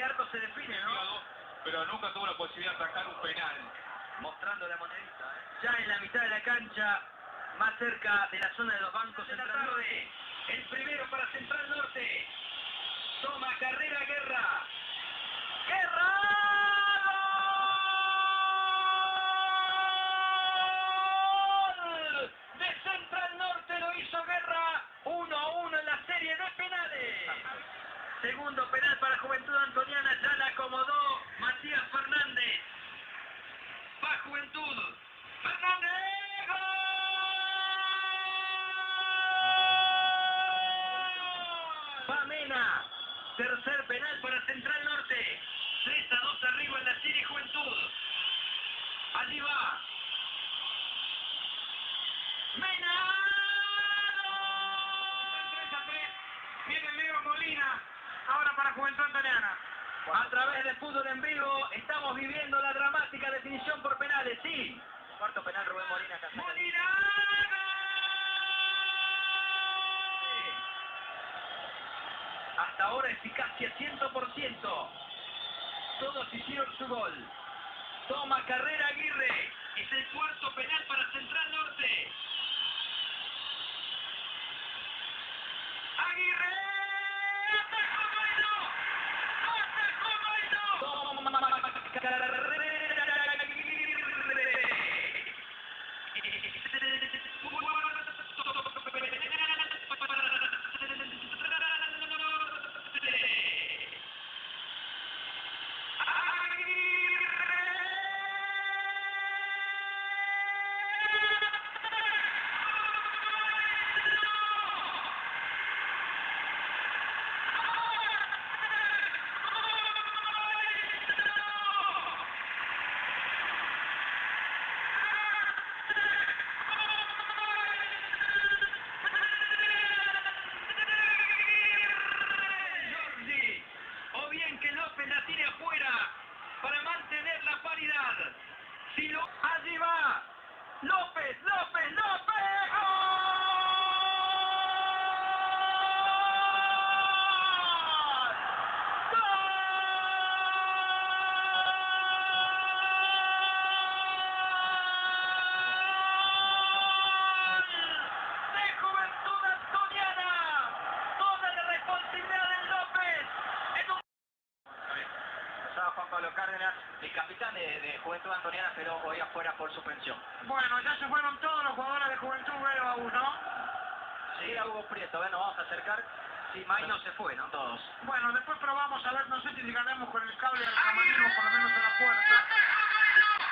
qué arco se define, ¿no? Pero nunca tuvo la posibilidad de sacar un penal. Mostrando la monedita, ya en la mitad de la cancha, más cerca de la zona de los bancos de la tarde. El primero para Central Norte. Toma carrera Guerra. ¡Guerra! ¡Gol! De Central Norte lo hizo Guerra. 1-1 en la serie de penales. Segundo penal para Juventud Antoniana. Ya la acomodó Matías Fernández. Va Juventud. ¡Fernández! ¡Gol! Va Mena. Tercer penal para Central Norte. 3-2 arriba en la serie Juventud. Allí va. Mena. 3-3. Viene Leo Molina. Ahora para Juventud Antoniana. A través de Fútbol en Vivo estamos viviendo la dramática definición por penales, sí. Cuarto penal, Rubén Molina. ¡Molina! Hasta ahora eficacia 100%. Todos hicieron su gol. Toma carrera Aguirre. Es el cuarto penal para Central Norte. Aguirre. Para mantener la paridad. Si lo... Allí va. López. ¡Gol! De Juventud Antoniana. Toda la responsabilidad de López. Juan Pablo Cárdenas, el capitán de Juventud Antoniana, pero hoy afuera por suspensión. Bueno, ya se fueron todos los jugadores de Juventud, veo a uno. Sí, a Hugo Prieto, nos vamos a acercar. Sí, Maino se fue, ¿no? Todos. Bueno, después probamos a ver, no sé si llegaremos con el cable del camarino, por lo menos en la puerta.